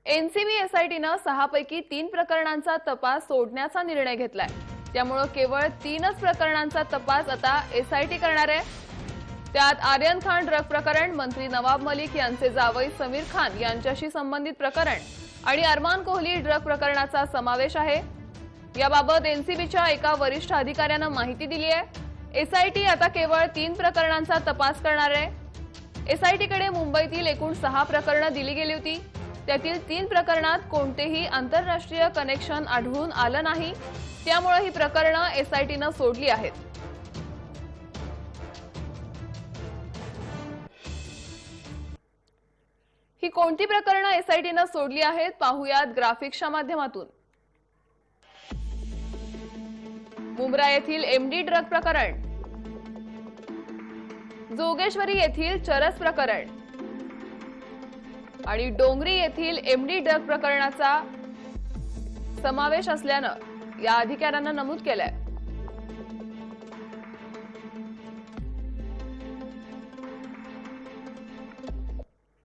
NCB एसआयटीनं 6 पैकी 3 प्रकरणांचा तपास सोडण्याचा निर्णय घेतलाय। त्यामुळे केवळ 3च प्रकरणांचा तपास आता एसआयटी करणार आहे। त्यात आर्यन खान ड्रग प्रकरण, मंत्री नवाब मलिक यांचे जावई समीर खान यांच्याशी संबंधित प्रकरण आणि अरमान कोहली ड्रग प्रकरणाचा समावेश आहे। याबाबत एनसीबीच्या एका वरिष्ठ अधिकाऱ्यानं माहिती दिली आहे। एसआयटी आता केवळ 3 प्रकरणांचा तपास करणार आहे। एसआयटीकडे मुंबईतील एकूण 6 प्रकरणं दिली गेली होती। त्यातील 3 प्रकरणात कोणतेही आंतरराष्ट्रीय कनेक्शन आढळून आलं नाही। त्यामुळे ही प्रकरणं एसआयटीनं सोडली आहेत। ही कोणती प्रकरणं एसआयटीनं सोडली आहेत पाहूयात ग्राफिक्सच्या माध्यमातून। मुंब्रा येथील एमडी ड्रग प्रकरण, जोगेश्वरी येथील चरस प्रकरण आणि डोंगरी येथील एमडी ड्रग प्रकरणाचा समावेश असल्यानं या अधिकाऱ्यांना नमूद केलंय।